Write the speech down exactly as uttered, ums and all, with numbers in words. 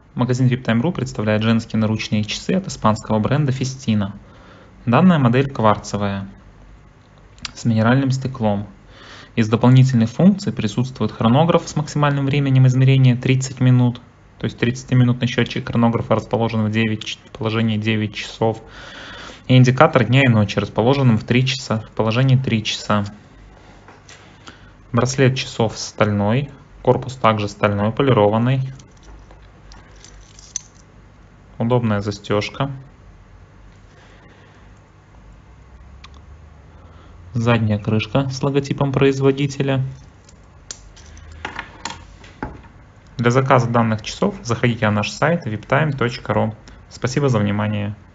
Магазин виптайм точка ру представляет женские наручные часы от испанского бренда Festina. Данная модель кварцевая, с минеральным стеклом. Из дополнительных функций присутствует хронограф с максимальным временем измерения тридцать минут, то есть тридцатиминутный счетчик хронографа расположен в девять, положении девять часов, и индикатор дня и ночи расположен в три часа, в положении три часа. Браслет часов стальной, корпус также стальной, полированный. Удобная застежка. Задняя крышка с логотипом производителя. Для заказа данных часов заходите на наш сайт виптайм точка ру. Спасибо за внимание.